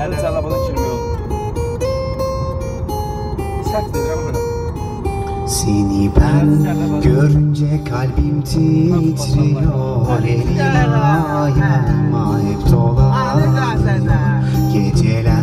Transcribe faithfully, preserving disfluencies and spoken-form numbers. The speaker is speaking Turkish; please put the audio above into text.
Elin telefonu kirmiyor. Sert değil ama. Seni ben görünce kalbim titriyor. Elim ayağıma hep dolanıyor. Geceler